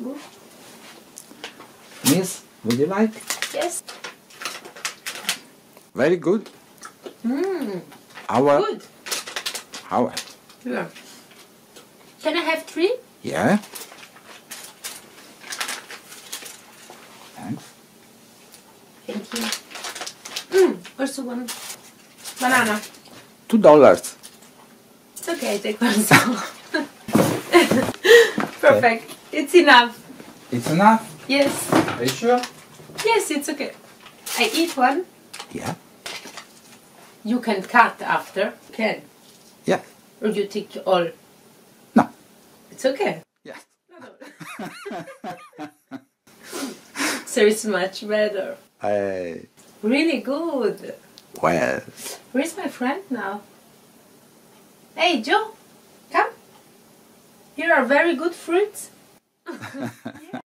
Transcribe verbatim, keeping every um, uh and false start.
Miss, would you like? Yes. Very good. Mmm. Our, Good. How? Yeah. Can I have three? Yeah. Thanks. Thank you. Mmm. Also one banana. Two dollars. It's okay. Take one. So. Perfect. It's enough. It's enough? Yes. Are you sure? Yes, it's okay. I eat one. Yeah. You can cut after. Can. Yeah. Or you take all. No. It's okay. Yeah. So it's much better. Hey. Really good. Well. Where's my friend now? Hey, Joe. Come. Here are very good fruits. Yeah.